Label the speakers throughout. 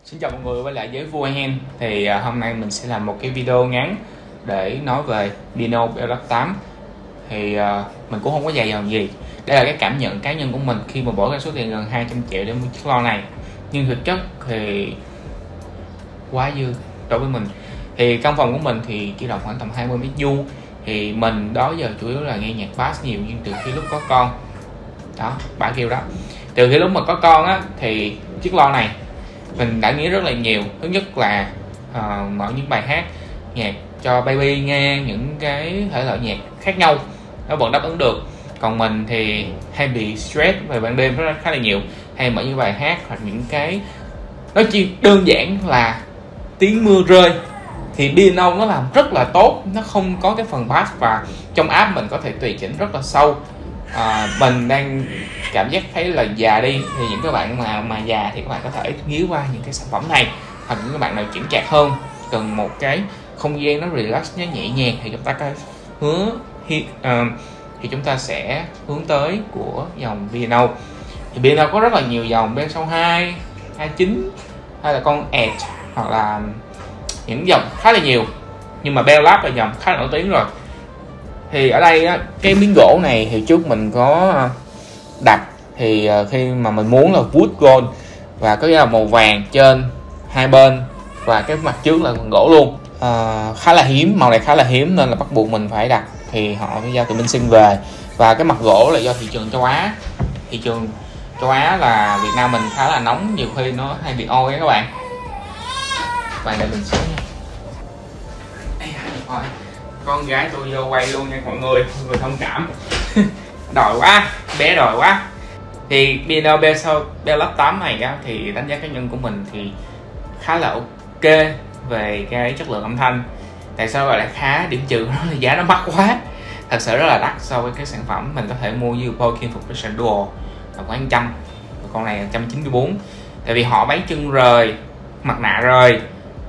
Speaker 1: Xin chào mọi người quay lại với Vuahen. Thì hôm nay mình sẽ làm một cái video ngắn để nói về Pino Bellab 8. Thì mình cũng không có dài dòng gì. Đây là cái cảm nhận cá nhân của mình khi mà bỏ ra số tiền gần 200 triệu để mua chiếc lo này. Nhưng thực chất thì quá dư đối với mình. Thì căn phòng của mình thì chỉ rộng khoảng tầm 20 mét vuông. Thì mình đó giờ chủ yếu là nghe nhạc bass nhiều, nhưng từ khi lúc có con đó, bà kêu đó, từ khi lúc mà có con á thì chiếc lo này mình đã nghĩ rất là nhiều. Thứ nhất là mở những bài hát nhạc cho baby nghe, những cái thể loại nhạc khác nhau nó vẫn đáp ứng được. Còn mình thì hay bị stress về ban đêm rất khá là nhiều, hay mở những bài hát hoặc những cái nói chi đơn giản là tiếng mưa rơi thì Pino nó làm rất là tốt, nó không có cái phần bass và trong app mình có thể tùy chỉnh rất là sâu. Mình đang cảm giác thấy là già đi, thì những các bạn mà già thì các bạn có thể nghĩ qua những cái sản phẩm này, hoặc những các bạn nào chững chạc hơn cần một cái không gian nó relax, nó nhẹ nhàng thì chúng ta có thì chúng ta sẽ hướng tới của dòng Pino. Thì Pino có rất là nhiều dòng, Bensound 2, 29 hay là con Edge, hoặc là những dòng khá là nhiều, nhưng mà Bellab là dòng khá là nổi tiếng rồi. Thì ở đây á, cái miếng gỗ này thì trước mình có đặt, thì khi mà mình muốn là wood gold và có là màu vàng trên hai bên và cái mặt trước là gỗ luôn, khá là hiếm, màu này khá là hiếm nên là bắt buộc mình phải đặt. Thì họ phải giao từ bên Sinh về, và cái mặt gỗ là do thị trường châu Á. Thị trường châu Á là Việt Nam mình khá là nóng, nhiều khi nó hay bị oi các bạn. Và để mình xuống nha. Con gái tôi vô quay luôn nha mọi người thông cảm. Đòi quá, bé đòi quá. Thì Pino Bellab 8 này á, thì đánh giá cá nhân của mình thì khá là ok về cái chất lượng âm thanh. Tại sao gọi là khá? Điểm trừ đó là giá nó mắc quá, thật sự rất là đắt so với cái sản phẩm mình có thể mua như Boykin Professional Duo là khoảng 100, con này là 194. Tại vì họ bán chân rời, mặt nạ rời,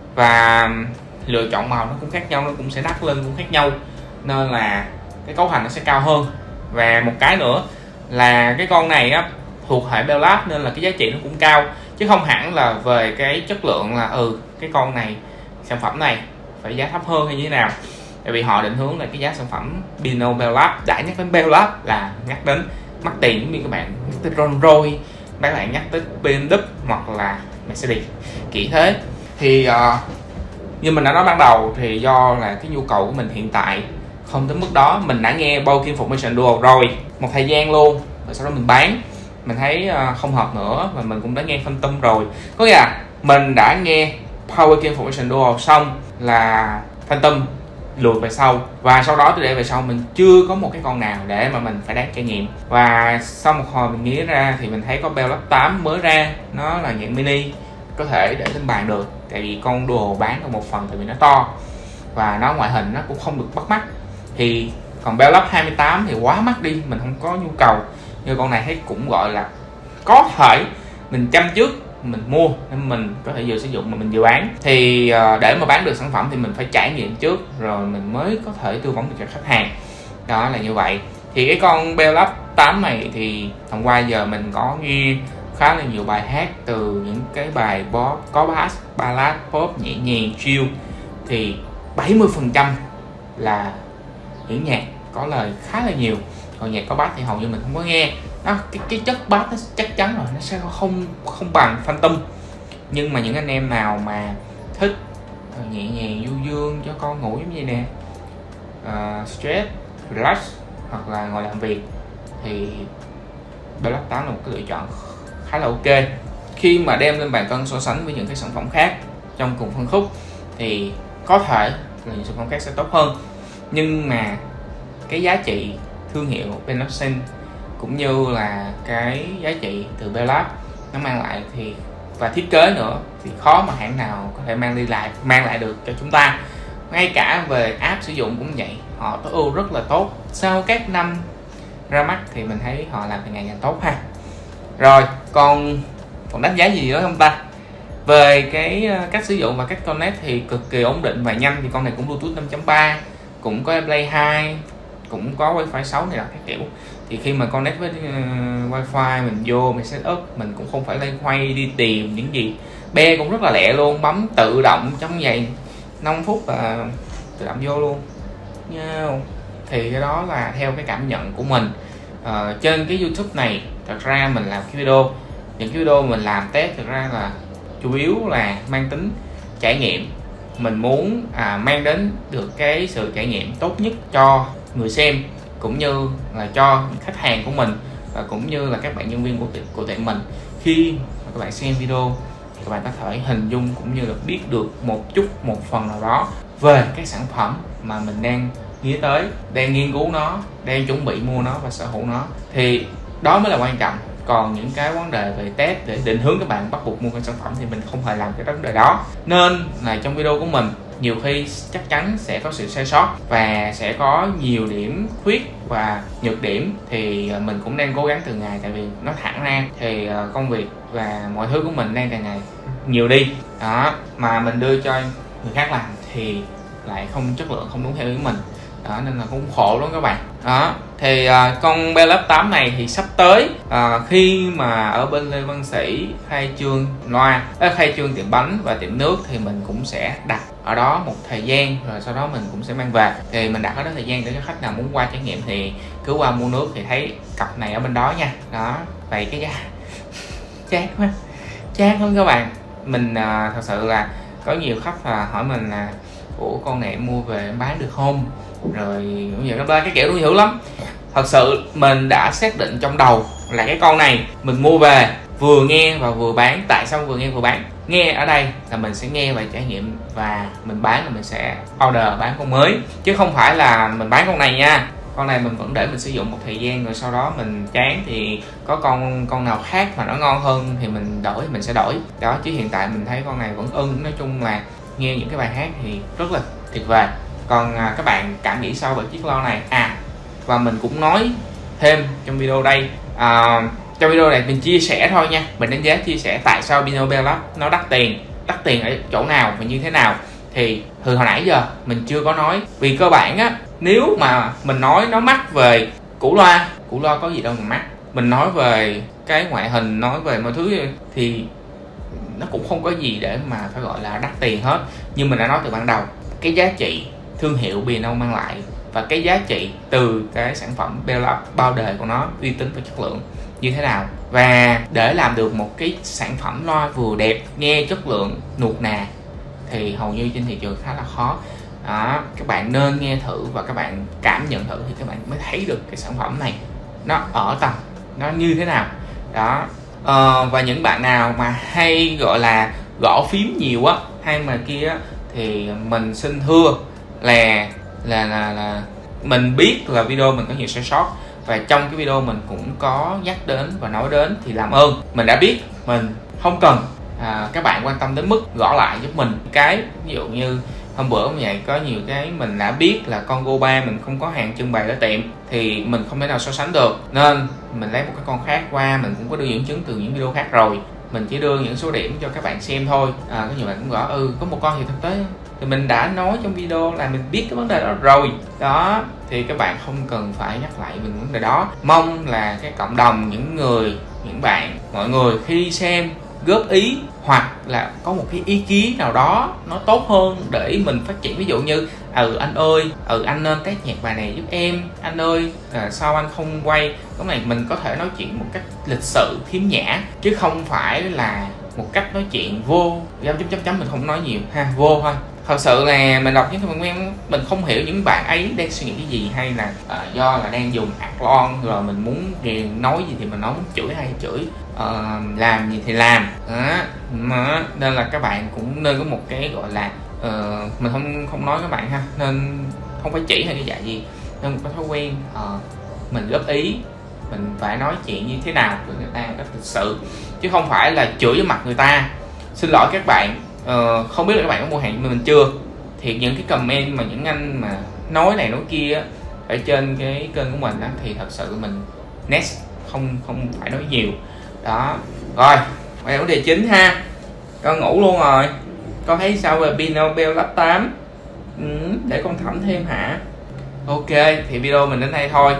Speaker 1: và lựa chọn màu nó cũng khác nhau, nó cũng sẽ đắt lên cũng khác nhau, nên là cái cấu thành nó sẽ cao hơn. Và một cái nữa là cái con này á thuộc hệ Bellab nên là cái giá trị nó cũng cao, chứ không hẳn là về cái chất lượng là cái con này, sản phẩm này phải giá thấp hơn hay như thế nào. Tại vì họ định hướng là cái giá sản phẩm Pino Bellab, đã nhắc đến Bellab là nhắc đến mắc tiền, giống như các bạn nhắc tới Rolls Royce, các bạn nhắc tới BMW hoặc là Mercedes kiểu thế. Thì như mình đã nói ban đầu, thì do là cái nhu cầu của mình hiện tại không tới mức đó. Mình đã nghe Boykin Formation Duo rồi một thời gian luôn, và sau đó mình bán, mình thấy không hợp nữa, và mình cũng đã nghe Phantom rồi. Có nghĩa là mình đã nghe Boykin Formation Duo xong là Phantom lùi về sau, và sau đó từ để về sau mình chưa có một cái con nào để mà mình phải đáng trải nghiệm. Và sau một hồi mình nghĩ ra thì mình thấy có Bellab 8 mới ra, nó là dạng mini, có thể để lên bàn được. Tại vì con Duo bán được một phần tại vì nó to và nó ngoại hình nó cũng không được bắt mắt. Thì còn Bellab 28 thì quá mắc đi, mình không có nhu cầu. Như con này thấy cũng gọi là có thể mình chăm trước mình mua nên mình có thể vừa sử dụng mà mình vừa bán. Thì để mà bán được sản phẩm thì mình phải trải nghiệm trước rồi mình mới có thể tư vấn được cho khách hàng. Đó là như vậy. Thì cái con Bellab 8 này thì hôm qua giờ mình có nghe khá là nhiều bài hát, từ những cái bài pop có bass, ballad, pop nhẹ nhàng, chill, thì 70% là những nhạc có lời khá là nhiều. Còn nhạc có bass thì hầu như mình không có nghe. Đó, cái chất bass nó chắc chắn rồi, nó sẽ không bằng Phantom. Nhưng mà những anh em nào mà thích nhẹ nhàng du dương cho con ngủ giống như nè, stress, relax, hoặc là ngồi làm việc, thì Bellab 8 là một cái lựa chọn khá là ok. Khi mà đem lên bàn cân so sánh với những cái sản phẩm khác trong cùng phân khúc thì có thể là những sản phẩm khác sẽ tốt hơn, nhưng mà cái giá trị thương hiệu Benelsin cũng như là cái giá trị từ Bellab nó mang lại thì, và thiết kế nữa, thì khó mà hãng nào có thể mang lại được cho chúng ta. Ngay cả về app sử dụng cũng vậy, họ tối ưu rất là tốt. Sau các năm ra mắt thì mình thấy họ làm càng ngày càng tốt ha. Rồi còn đánh giá gì nữa không ta? Về cái cách sử dụng và cách connect thì cực kỳ ổn định và nhanh. Thì con này cũng Bluetooth 5.3, cũng có AirPlay 2, cũng có Wi-Fi 6 này là các kiểu. thì khi mà connect với wifi mình vô mình setup, mình cũng không phải lên quay đi tìm những gì. Be cũng rất là lẹ luôn, bấm tự động trong vòng 5 phút là tự động vô luôn nha. Thì cái đó là theo cái cảm nhận của mình. Trên cái YouTube này thật ra mình làm cái video, những cái video mình làm test thực ra là chủ yếu là mang tính trải nghiệm. Mình muốn mang đến được cái sự trải nghiệm tốt nhất cho người xem, cũng như là cho khách hàng của mình, và cũng như là các bạn nhân viên của tiệm mình. Khi mà các bạn xem video, các bạn có thể hình dung cũng như là biết được một phần nào đó về các sản phẩm mà mình đang nghĩ tới, đang nghiên cứu nó, đang chuẩn bị mua nó và sở hữu nó. Thì đó mới là quan trọng. Còn những cái vấn đề về test để định hướng các bạn bắt buộc mua cái sản phẩm thì mình không hề làm cái vấn đề đó. Nên là trong video của mình nhiều khi chắc chắn sẽ có sự sai sót và sẽ có nhiều điểm khuyết và nhược điểm, thì mình cũng đang cố gắng từng ngày. Tại vì nó thẳng ra thì công việc và mọi thứ của mình đang càng ngày nhiều đi đó, mà mình đưa cho người khác làm thì lại không chất lượng, không đúng theo ý mình đó, nên là cũng khổ lắm các bạn đó. Thì con Bellux 8 này thì sắp tới khi mà ở bên Lê Văn Sĩ khai trương khai trương tiệm bánh và tiệm nước thì mình cũng sẽ đặt ở đó một thời gian, rồi sau đó mình cũng sẽ mang về. Thì mình đặt ở đó thời gian để cho khách nào muốn qua trải nghiệm thì cứ qua mua nước thì thấy cặp này ở bên đó nha. Đó, vậy cái giá chát quá, chát lắm các bạn. Mình thật sự là có nhiều khách hỏi mình là ủa con này em mua về em bán được không, rồi cũng vậy đó, cái kiểu nó dữ lắm. Thật sự mình đã xác định trong đầu là cái con này mình mua về vừa nghe và vừa bán. Tại sao vừa nghe vừa bán? Nghe ở đây là mình sẽ nghe và trải nghiệm, và mình bán là mình sẽ order bán con mới, chứ không phải là mình bán con này nha. Con này mình vẫn để mình sử dụng một thời gian, rồi sau đó mình chán thì có con nào khác mà nó ngon hơn thì mình đổi, mình sẽ đổi đó. Chứ hiện tại mình thấy con này vẫn ưng. Nói chung là nghe những cái bài hát thì rất là tuyệt vời. Còn các bạn cảm nghĩ sao về chiếc loa này? Và mình cũng nói thêm trong video đây, trong video này mình chia sẻ thôi nha, mình đánh giá chia sẻ tại sao Pino Bellux nó đắt tiền ở chỗ nào và như thế nào. Thì hồi nãy giờ mình chưa có nói, vì cơ bản á, nếu mà mình nói nó mắc về củ loa có gì đâu mà mắc. Mình nói về cái ngoại hình, nói về mọi thứ thì nó cũng không có gì để mà phải gọi là đắt tiền hết. Nhưng mình đã nói từ ban đầu, cái giá trị thương hiệu Pino mang lại và cái giá trị từ cái sản phẩm Bellux bao đời của nó, uy tín và chất lượng như thế nào. Và để làm được một cái sản phẩm loa vừa đẹp, nghe chất lượng, nuột nà thì hầu như trên thị trường khá là khó đó. Các bạn nên nghe thử và các bạn cảm nhận thử thì các bạn mới thấy được cái sản phẩm này nó ở tầm nó như thế nào đó. Và những bạn nào mà hay gọi là gõ phím nhiều á hay mà kia á, thì mình xin thưa là mình biết là video mình có nhiều sai sót, và trong cái video mình cũng có nhắc đến và nói đến, thì làm ơn mình đã biết, mình không cần các bạn quan tâm đến mức gõ lại giúp mình cái. Ví dụ như hôm bữa như vậy có nhiều cái mình đã biết là con Go 3 mình không có hàng trưng bày ở tiệm thì mình không thể nào so sánh được, nên mình lấy một cái con khác qua. Mình cũng có đưa dẫn chứng từ những video khác rồi, mình chỉ đưa những số điểm cho các bạn xem thôi. Có nhiều bạn cũng gõ có một con thì thực tế thì mình đã nói trong video là mình biết cái vấn đề đó rồi đó, thì các bạn không cần phải nhắc lại về vấn đề đó. Mong là cái cộng đồng, những bạn, mọi người khi xem góp ý hoặc là có một cái ý kiến nào đó nó tốt hơn để mình phát triển. Ví dụ như anh ơi, anh nên test nhạc bài này giúp em, anh ơi sao anh không quay cái này. Mình có thể nói chuyện một cách lịch sự, khiêm nhã, chứ không phải là một cách nói chuyện vô chấm mình không nói nhiều vô thôi. Thật sự là mình đọc những comment mình không hiểu những bạn ấy đang suy nghĩ cái gì, hay là do là đang dùng Athlon rồi mình muốn nói gì thì mình nói, muốn chửi hay chửi, làm gì thì làm đó. Nên là các bạn cũng nên có một cái gọi là mình không nói các bạn ha, nên không phải chỉ hay cái dạng gì, nên có thói quen mình góp ý, mình phải nói chuyện như thế nào với người ta rất thực sự, chứ không phải là chửi vào mặt người ta. Xin lỗi các bạn, không biết là các bạn có mua hàng của mình chưa. Thì những cái comment mà những anh mà nói này nói kia ở trên cái kênh của mình á, thì thật sự mình next không phải nói nhiều đó. Rồi quay vấn đề chính ha, con ngủ luôn rồi. Con thấy sao về Pino Bellux 8? Để con thẩm thêm hả? Ok, thì video mình đến đây thôi.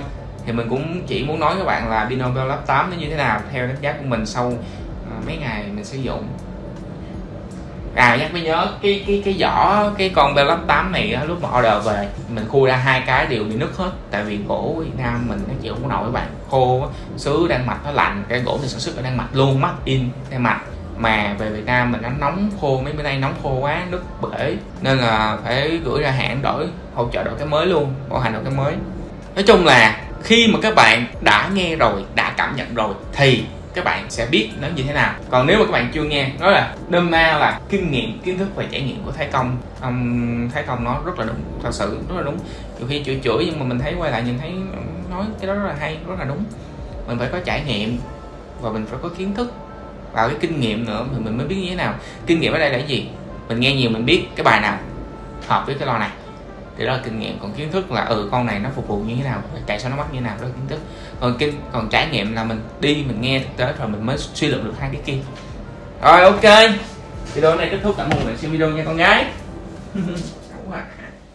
Speaker 1: Thì mình cũng chỉ muốn nói các bạn là pino Bell Lab 8 nó như thế nào theo đánh giá của mình sau mấy ngày mình sử dụng. Nhắc mới nhớ cái vỏ cái con Bell Lab 8 này á, lúc mà order về mình khui ra 2 cái đều bị nứt hết, tại vì gỗ Việt Nam mình nó chịu không có nổi các bạn, khô á, xứ Đan Mạch nó lạnh, cái gỗ mình sản xuất ở Đan Mạch luôn, made in Đan Mạch, mà về Việt Nam mình nó nóng khô, mấy bữa nay nóng khô quá nứt bể, nên là phải gửi ra hãng đổi, hỗ trợ đổi cái mới luôn, bảo hành đổi cái mới. Nói chung là khi mà các bạn đã nghe rồi, đã cảm nhận rồi thì các bạn sẽ biết nó như thế nào. Còn nếu mà các bạn chưa nghe, nói là nôm na là kinh nghiệm, kiến thức và trải nghiệm của Thái Công. Thái Công nó rất là đúng, thật sự rất là đúng. Nhiều khi chửi nhưng mà mình thấy quay lại nhìn thấy nói cái đó rất là hay, rất là đúng. Mình phải có trải nghiệm và mình phải có kiến thức và cái kinh nghiệm nữa thì mình mới biết như thế nào. Kinh nghiệm ở đây là cái gì? Mình nghe nhiều mình biết cái bài nào hợp với cái lo này thì đó là kinh nghiệm. Còn kiến thức là con này nó phục vụ như thế nào, chạy sao nó mắc như thế nào, đó là kiến thức. Còn trải nghiệm là mình đi mình nghe thực tế rồi mình mới suy luận được hai cái kia. Rồi ok, video này kết thúc, cảm ơn bạn xem video nha con gái.